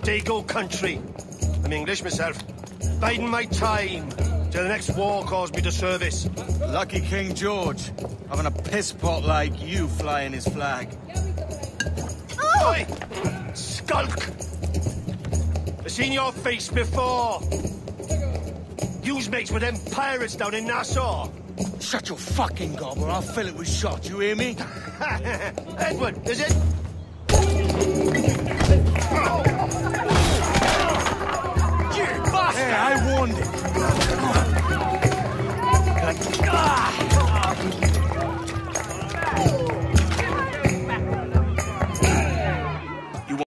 Dago country. I'm English myself. Biding my time till the next war calls me to service. Lucky King George, having a piss pot like you flying his flag. Oi! Skulk! I've seen your face before. You's mates with them pirates down in Nassau. Shut your fucking gob or I'll fill it with shot, you hear me? Edward, is it? You bastard! Hey, I warned him.